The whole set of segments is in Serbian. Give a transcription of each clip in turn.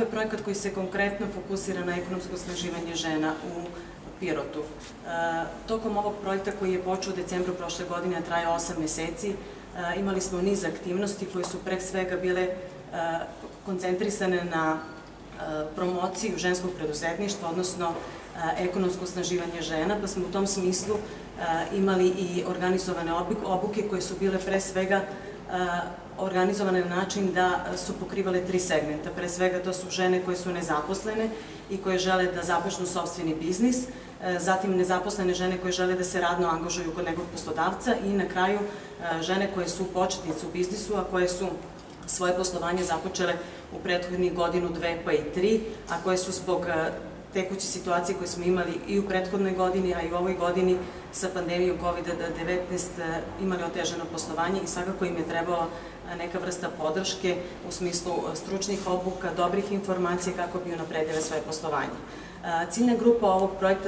je projekat koji se konkretno fokusira na ekonomsko osnaživanje žena u Pirotu. Tokom ovog projekta koji je počeo u decembru prošle godine, a traje 8 meseci, imali smo niz aktivnosti koje su pre svega bile koncentrisane na promociju ženskog preduzetništva, odnosno ekonomsko osnaživanje žena, pa smo u tom smislu imali i organizovane obuke koje su bile pre svega organizovane na način da su pokrivale 3 segmenta. Pre svega to su žene koje su nezaposlene i koje žele da započnu sopstveni biznis, zatim nezaposlene žene koje žele da se radno angažuju kod nekog poslodavca i na kraju žene koje su početnice u biznisu, a koje su svoje poslovanje započele u prethodnih godinu, 2 pa i 3, a koje su zbog tekuće situacije koje smo imali i u prethodnoj godini, a i u ovoj godini sa pandemijom COVID-19 imali otežano poslovanje i svakako im je trebala neka vrsta podrške u smislu stručnih obuka, dobrih informacija kako bi unapredile svoje poslovanje. Ciljna grupa ovog projekta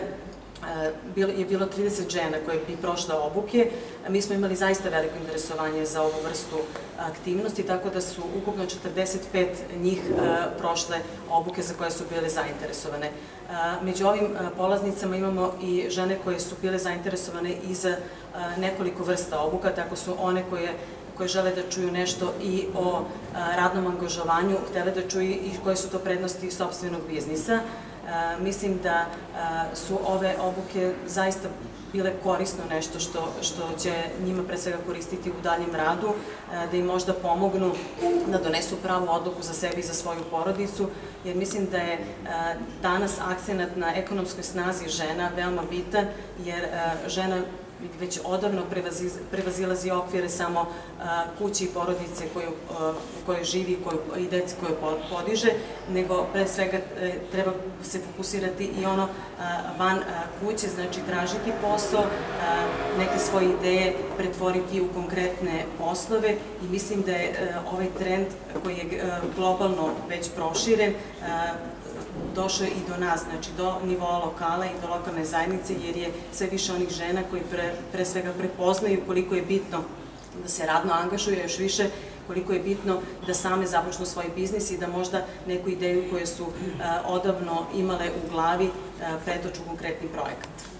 je bilo 30 žena koje bi prošle obuke. Mi smo imali zaista veliko interesovanje za ovu vrstu aktivnosti, tako da su ukupno 45 njih prošle obuke za koje su bile zainteresovane. Među ovim polaznicama imamo i žene koje su bile zainteresovane i za nekoliko vrsta obuka, tako su one koje žele da čuju nešto i o radnom angažovanju, htele da čuju i koje su to prednosti sopstvenog biznisa. Mislim da su ove obuke zaista bile korisno nešto što će njima pre svega koristiti u daljem radu, da im možda pomognu da donesu pravu odluku za sebe i za svoju porodicu, jer mislim da je danas akcenat na ekonomskoj snazi žena veoma bitan, jer žena već odavno prevazilazi okvire samo kuće i porodice u kojoj živi i deci koje podiže, nego pre svega treba se fokusirati i ono van kuće, znači tražiti posao, neke svoje ideje pretvoriti u konkretne poslove i mislim da je ovaj trend koji je globalno već proširen došao i do nas, znači do nivoa lokala i do lokalne zajednice, jer je sve više onih žena koji pre svega prepoznaju koliko je bitno da se radno angažuju, još više koliko je bitno da same započnu svoj biznis i da možda neku ideju koju su odavno imale u glavi pretoču u konkretni projekat.